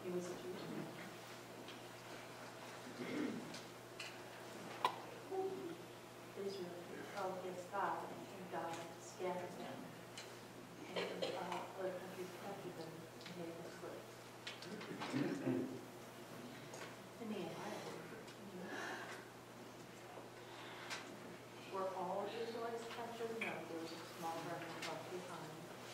He was a Jewish man. Israel held against God, and God scattered them. And other countries captured them and made them slaves. And Nehemiah, were all Israelites captured? No, there was a small remnant left behind.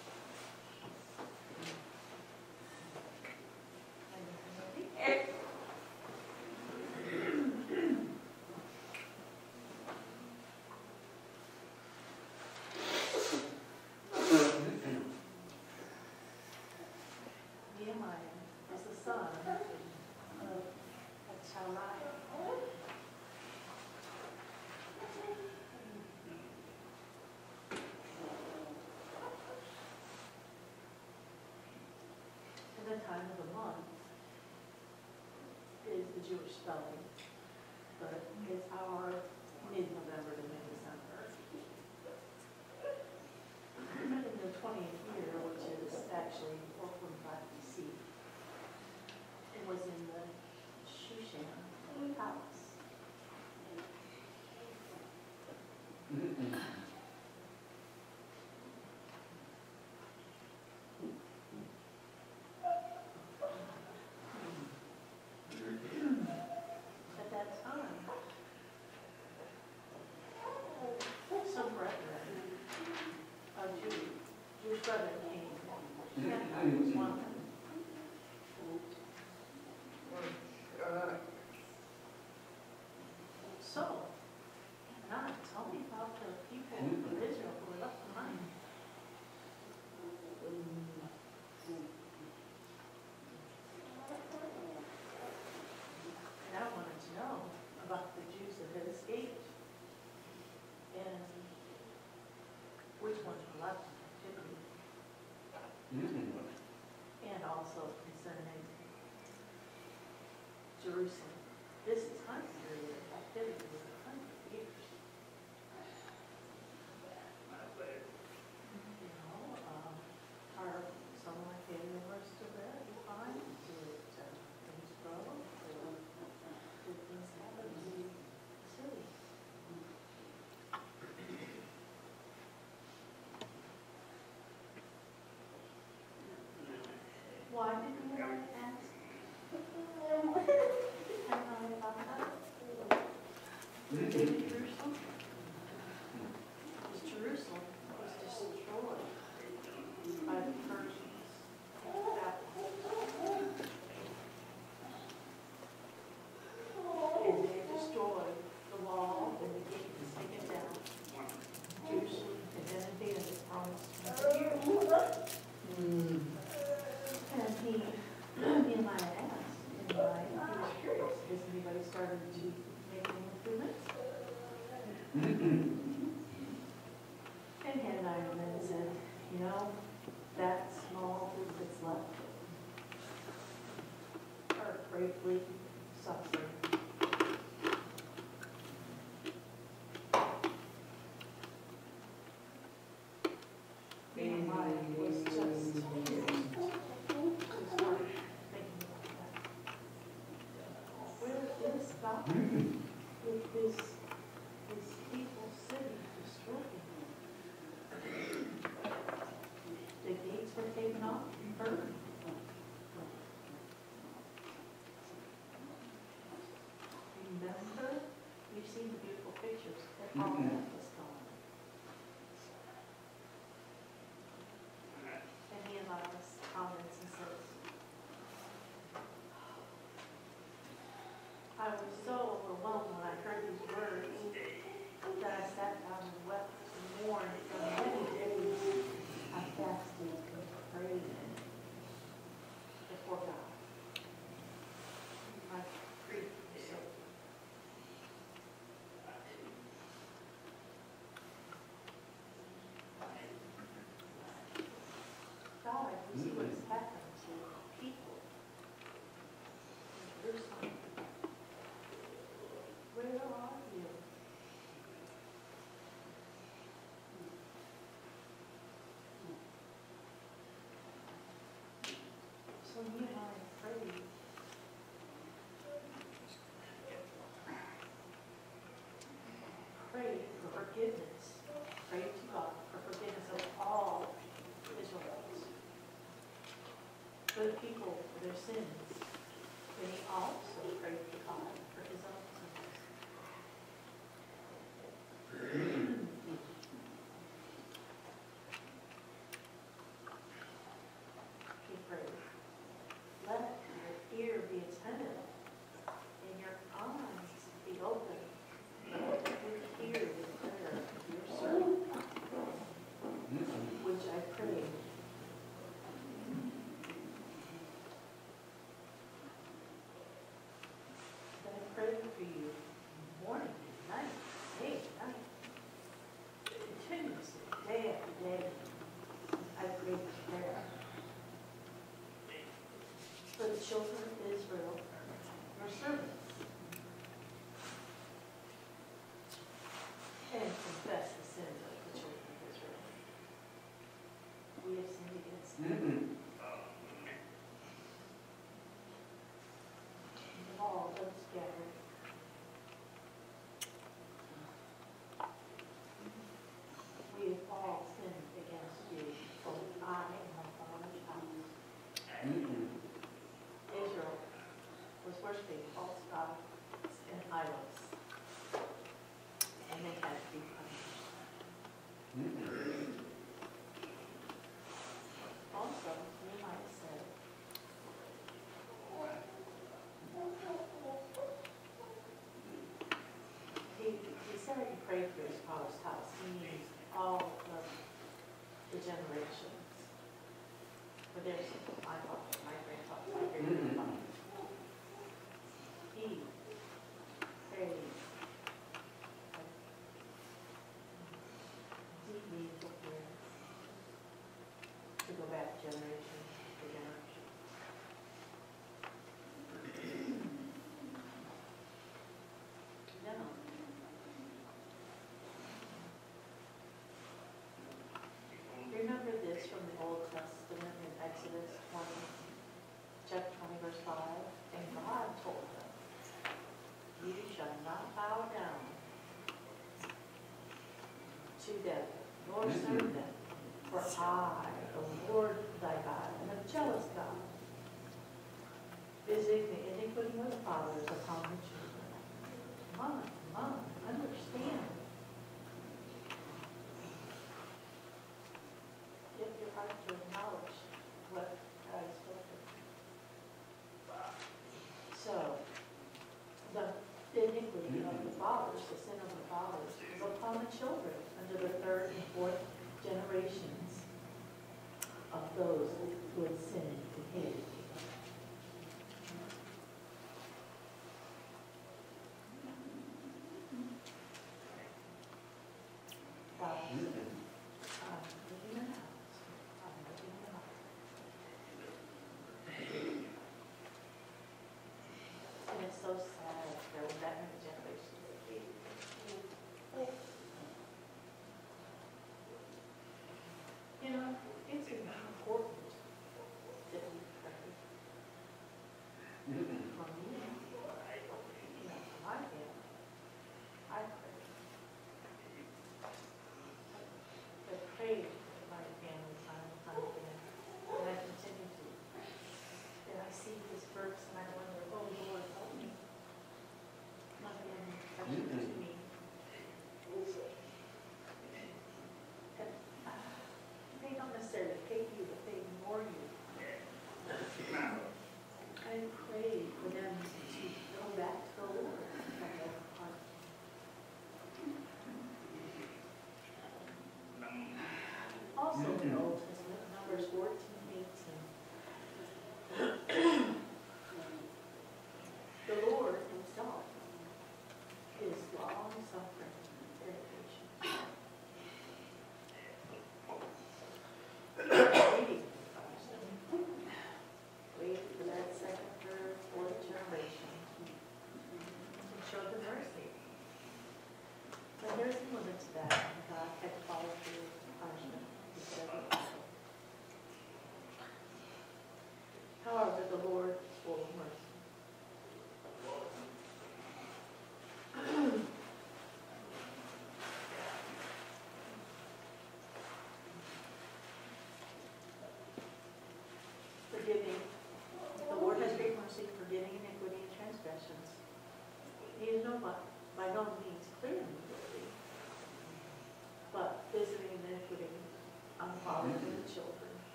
Nehemiah is the son of Nehemiah. And the time of the month is the Jewish spelling, but it's our mid-November to mid-December. In the 20th year, which is actually 445 BC, it was in the Shushan palace. At that time, some brethren, Jewish brethren came. Nehemiah was one of them. So, now tell me about the people of Israel who were left behind. And I wanted to know about the Jews that had escaped and which ones were left in captivity. And also concerning Jerusalem. This time period of captivity was 100 years. Are some of my family members still there? You fine? Did things grow? Did things happen in the city? Why did you want to ask? Jerusalem? Because Jerusalem was destroyed by the Persians. And they destroyed the wall and the gate was taken down. Jerusalem had been abandoned for almost 100 years. And Nehemiah asked, he was curious, has anybody started to make any improvements? And Hananiah then said, you know, that small group that's left are greatly suffering. Nehemiah was just thinking about that. Where is God with this people city destroyed? The gates were taken off and burned. Remember, we've seen the beautiful pictures that all that was gone. And Nehemiah comments and says, I was so overwhelmed when I heard these words that I sat down and wept and mourned for many days. I fasted and prayed before God. My grief was so deep. God, you see what has happened to people in Jerusalem. Where are you? So Nehemiah prayed for the people for their sins. And he also prayed to God for his own sins. He prayed, let your ear be attentive and your eyes be open, that you hear the prayer of your servant, which I prayed. That I prayed for you morning and night, day and night, continuously, day after day. I prayed this prayer for the children of Israel, your servants, and confess the sins of the children of Israel. We have sinned against them. And all those gathered. We have all sinned against you, both I and my father's house. Israel was worshiping false gods and idols, and they had to be punished. Also, Nehemiah said, he said he prayed for his father's house. He means all of the generations. For there's my father, my grandfather, my great-grandfather. He prayed deep, meaningful prayers to go back generation to generation. Now, remember this from the Old Testament in Exodus 20, chapter 20, verse 5. And God told them, you shall not bow down to them, nor serve them, for I, the Lord thy God, am a jealous God, visiting the iniquity of the fathers upon the children. Come on, understand. Get your heart to acknowledge what God has spoken. So, the iniquity of the fathers, the sin of the fathers, is upon the children under the third and fourth generations of those who had sinned and hated. God said, I'm living in a house. I'm living in a house. And it's so sad there were that many generations that hated him. You know, it's important that we pray.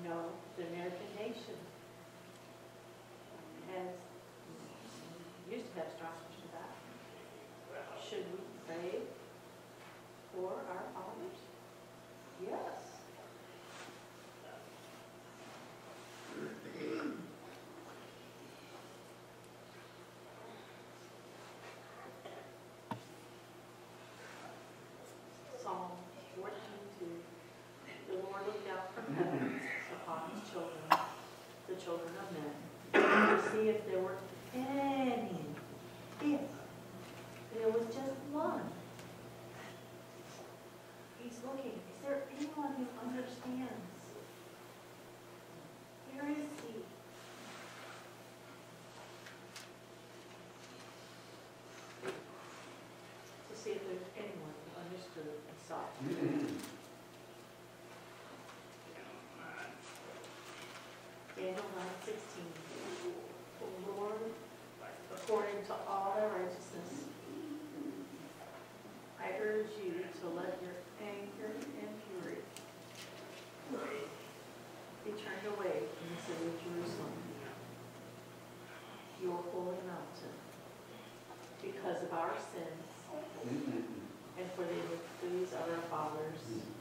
know, the American nation has, used to have structures to that. Should we pray for our fathers? Yes. Psalm 14:2. The Lord looked down from heaven upon his children, the children of men, to see if there were any, if there was just one. He's looking. Is there anyone who understands? Where is he? To see if there's anyone who understood and saw. Daniel 9:16. O Lord, according to all thy righteousness, I urge you to let your anger and fury be turned away from the city of Jerusalem, your holy mountain, because of our sins and for the iniquities of our fathers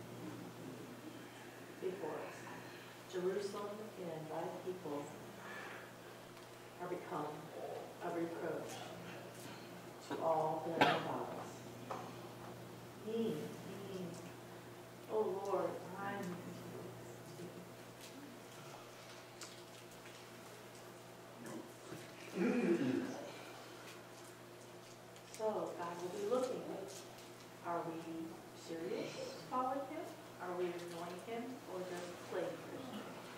before us. Jerusalem and thy people are become a reproach to all that are about us. Me, oh Lord, I'm so God will be looking. Are we serious following him? Are we ignoring him or just playing Christian?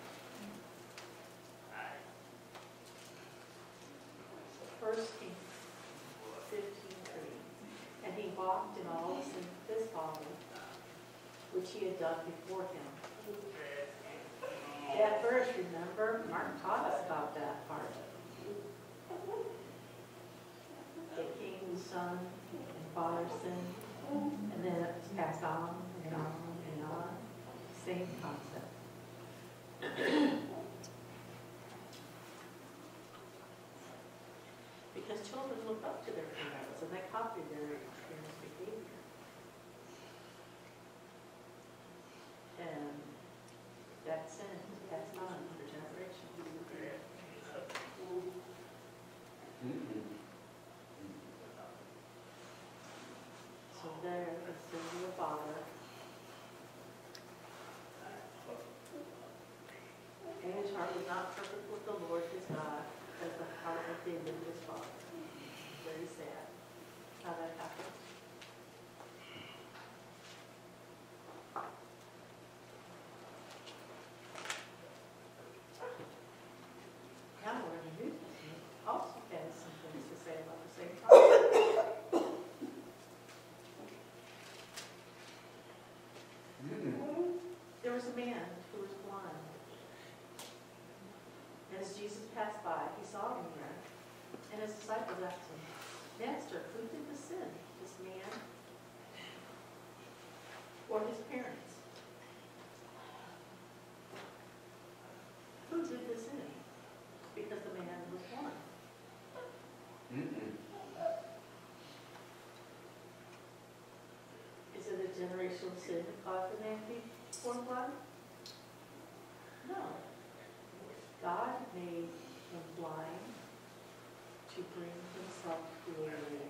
First Kings 15:3. And he walked in all the sins of his father, which he had done before him. That verse, remember, Mark taught us about that part. The king, son, and father sin, and then it's passed on and on and on. Same concept. Because children look up to their parents and they copy their parents' behavior. And that sin is passed on for generations. So there is the sin of the father. And his heart was not perfect with the Lord his God, as the heart of David his father. Very sad how that happened. Now we're in the New Testament. Also has some things to say about the same problem. There was a man who was blind. As Jesus passed by, he saw him there, and his disciples asked him, Master, who did the sin, this man or his parents? Who did the sin? Because the man was blind. Is it a generational sin to cause the man to be born blind? No. God made him blind to bring himself glory.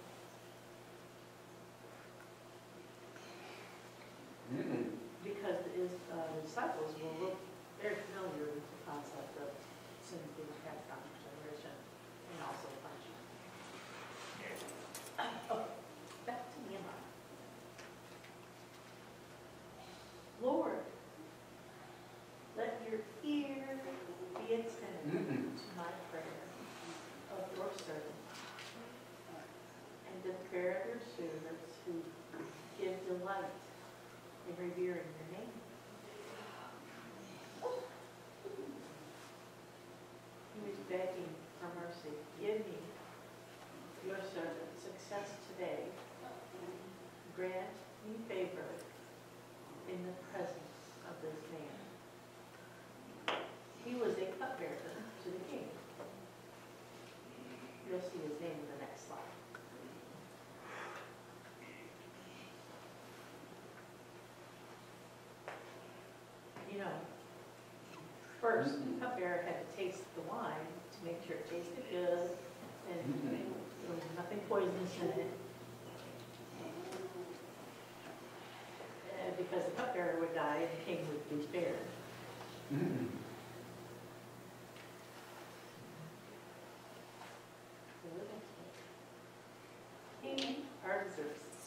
Because the disciples were very familiar with the concept of sin being passed down to generation and also punishment. Oh, back to Nehemiah. Lord, let your ear be attentive to my prayer of your servant and the prayer of your servants who give delight in revering your name. He was begging for mercy. Give me, your servant, success today. Grant me favor in the presence of this man. No. First, the cupbearer had to taste the wine to make sure it tasted good, and there was nothing poisonous in it. Because the cupbearer would die and the king would be spared. King Artaxerxes.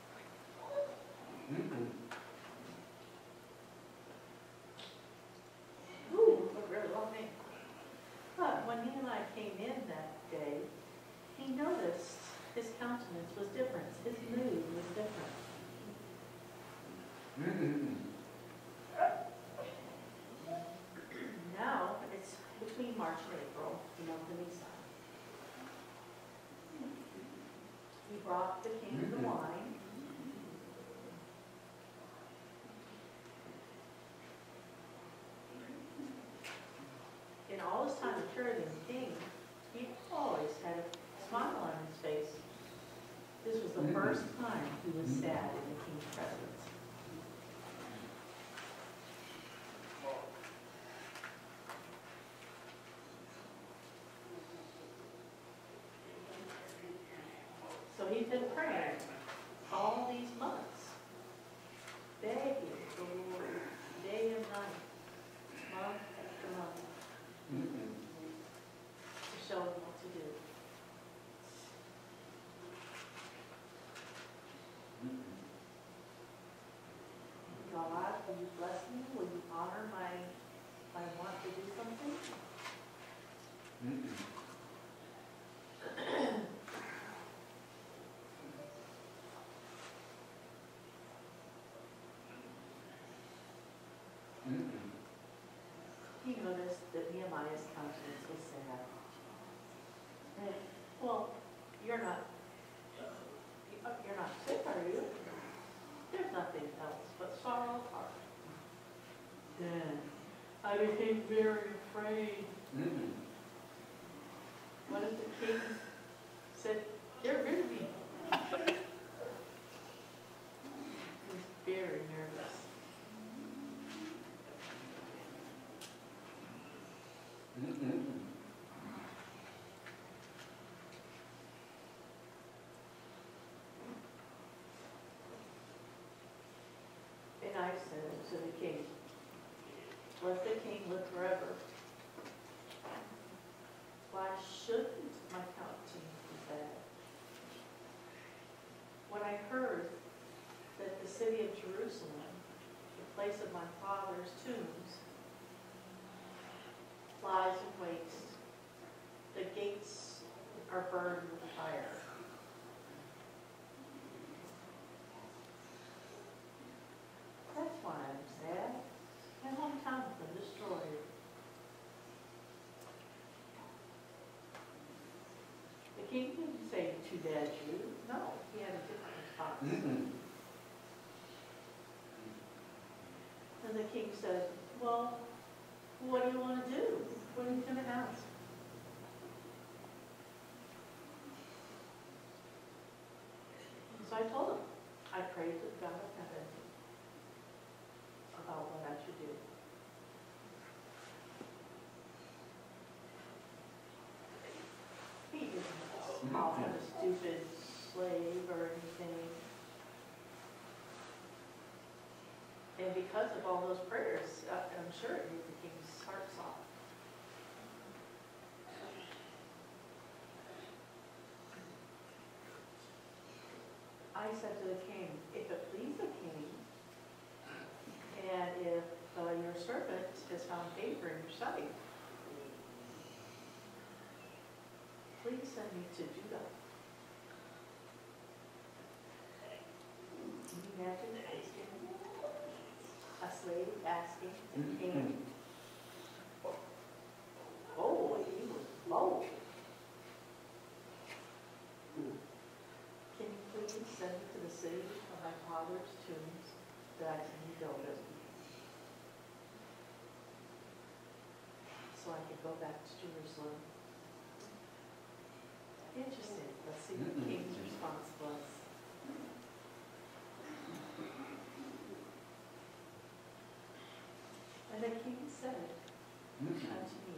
Ooh, a really long name. But when Nehemiah came in that day, he noticed his countenance was different. His mood was different. Now, it's between March and April, the month of Nisan. He brought the king the wine. In all his time of serving the king, he always had a smile on his face. This was the first time he was sad in the king's presence. So he's been praying all these months, begging the Lord, day and night, month after month, to show him what to do. God, will you bless me? Will you honor my want to do something? He noticed that Nehemiah's countenance was sad. And, well, you're not sick, are you? There's nothing else but sorrow of heart. Then I became very afraid. What if the king said, get rid of me? He was very nervous. And I said to the king, let the king live forever. Why shouldn't my countenance be bad? When I heard that the city of Jerusalem, the place of my father's tombs, lies in waste, the gates are burned with fire. That's why I'm sad. My hometown has been destroyed. The king didn't say, too bad you. No, he had a different response. And the king said, well, what do you want to do? What are you going to ask? So I told him, I prayed to the God of heaven about what I should do. He didn't call him a stupid slave or anything. And because of all those prayers, I'm sure it made the king's heart soft. I said to the king, if it please the king, and if your servant has found favor in your sight, please send me to Judah. Can you imagine a slave asking the king? Oh, he was bold. Can you please send me to the city of my father's tombs that I can rebuild it, so I can go back to Jerusalem? Interesting. Let's see what the king's response was. And the king said unto me,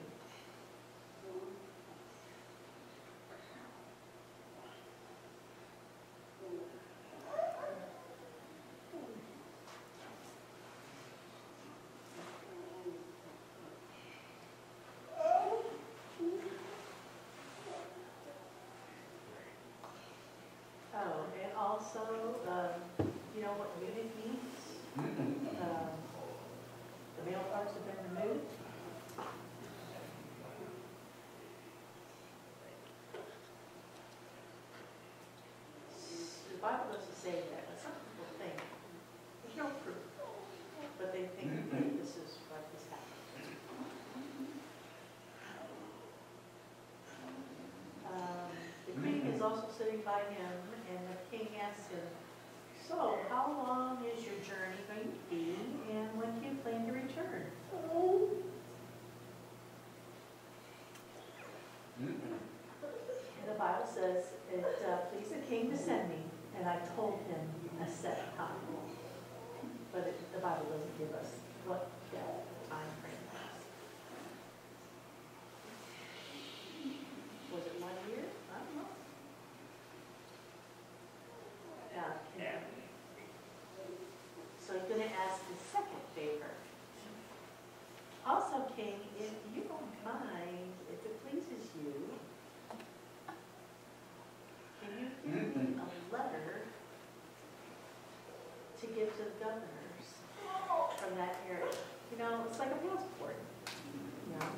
oh, and also, you know what eunuch means? The male parts have been removed. The Bible doesn't say that, but some people think, there's no proof, but they think that this is what has happened. The queen is also sitting by him, and the king asks him, so how long is your journey going to be, and when do you plan to return? The Bible says, it pleased the king to send me, and I told him a set time. But the Bible doesn't give us what that time frame was. Was it 1 year? I don't know. Yeah. So he's going to ask the second favor. Also, king, if you don't mind, if it pleases you, can you give me a letter to give to the governors from that area? You know, it's like a passport. You know,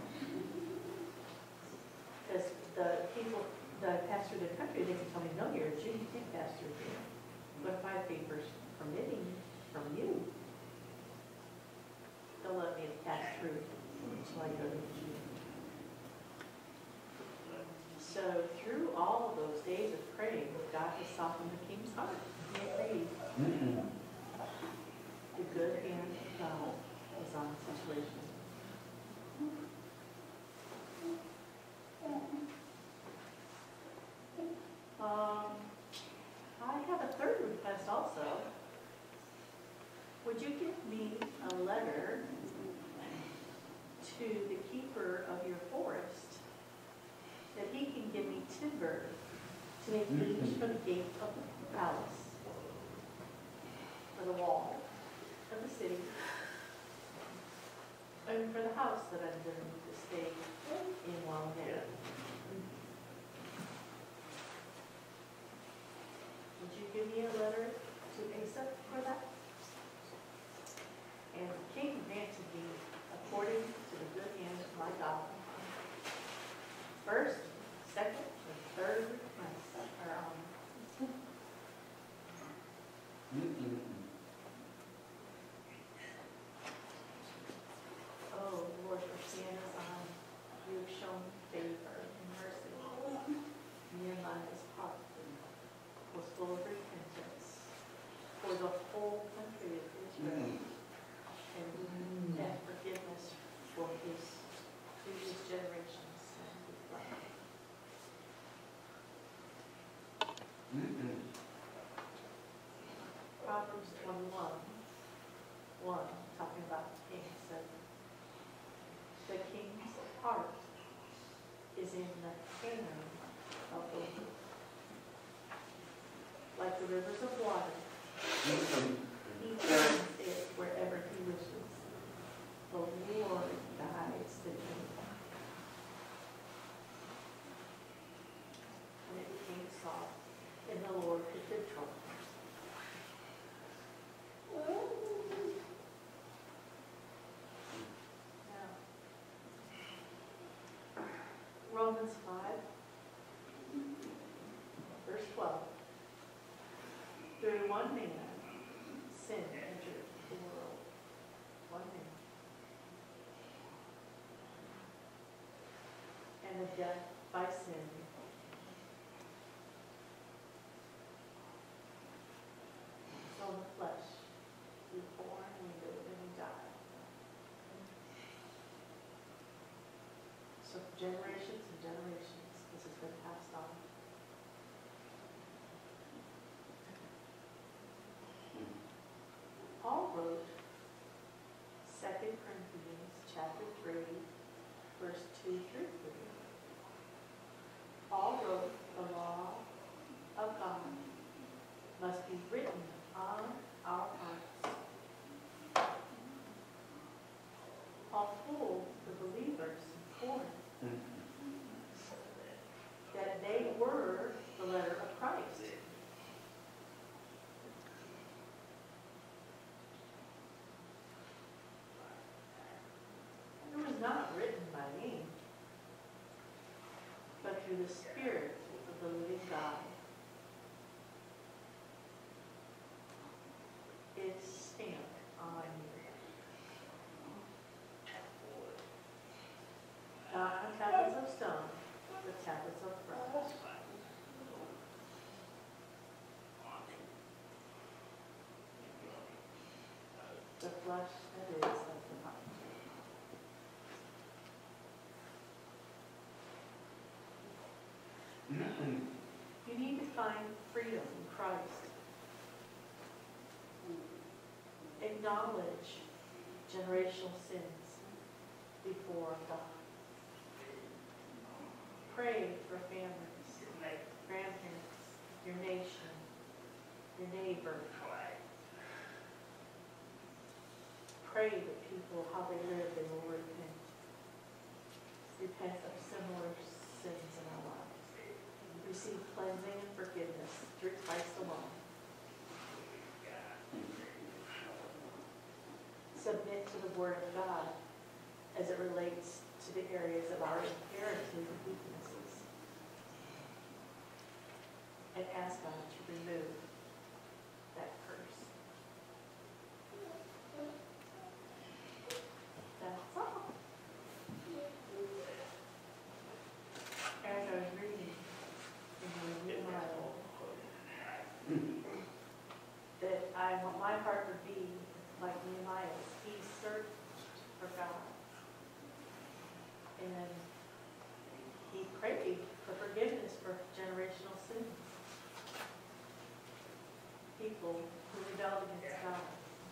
because the people that pass through the country, they can tell me, no, you're a Jew, you can't pass through here. But if I have papers permitting from you, they'll let me pass through until I go to the Jew. So through all of those days of praying, God has softened the king's heart. He agreed. The good hand of God is on the situation. I have a third request also. Would you give me a letter to the keeper of your forest that he can give me timber to make beams for the gate of the palace, for the wall of the city, and for the house that I'm going to need to stay in while I'm there? Would you give me a letter to accept for that? And the king granted me according to the good hand of my God. First, second, and third request are on. Oh, Lord, your hand is on. You have shown favor and mercy. Nehemiah's heart was full of repentance for the whole country of Israel, and forgiveness for his previous generations and his life. Proverbs 21:1, talking about the king, said, the king's heart is in the hand of the Lord, like the rivers of water. He turns it wherever he wishes. The Lord guides the king. And it became soft, and the Lord took control. Now, Romans 5, verse 12. Through one man, sin entered the world. One man. And the death by sin. So in the flesh, we were born, we live, and we die. So for generations and generations, this has been passed on. Paul wrote 2 Corinthians chapter 3, verse 2 through 3. Paul wrote, the law of God must be written on our hearts. Paul told the believers in Corinth that they were the letter of Christ. It was not written by me, but through the Spirit of the living God. It's stamped on you. Not on tablets of stone, but tablets of flesh. The flesh that is of the heart. You need to find freedom in Christ. Acknowledge generational sins before God. Pray for families, grandparents, your nation, your neighbor. Pray that people, how they live, they will repent. Repent of similar sins in our lives. Receive cleansing and forgiveness through Christ alone. Submit to the Word of God as it relates to the areas of our inherited weaknesses. And ask God to remove that curse. That's all. As I was reading in Nehemiah, that I want my heart to be like Nehemiah's. He searched for God. And he prayed for forgiveness for generational sins. People who rebelled against God.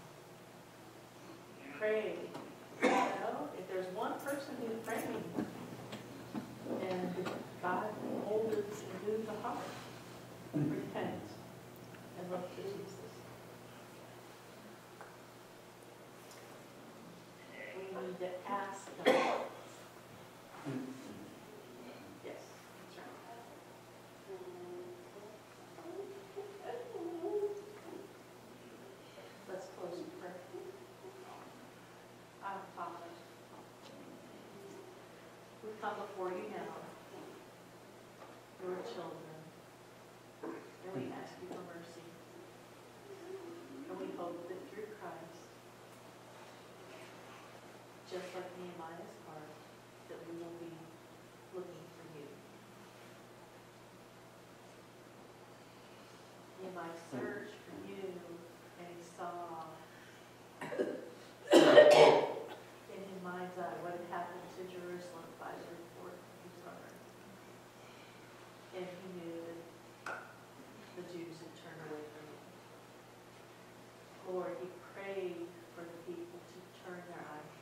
Pray. You know, if there's one person who's praying, and God holds and moves the heart, repent and look to Jesus. We need to ask God. Yes, that's right. Let's close in prayer. Our Father, we come before you now, your children, and we ask you for mercy. And we hope that through Christ, just like Nehemiah's heart, that we will be looking for you. Nehemiah searched for you, and he saw in his mind's eye what had happened to Jerusalem by the report of his brother. And he knew that the Jews had turned away from him. Lord, he prayed for the people to turn their eyes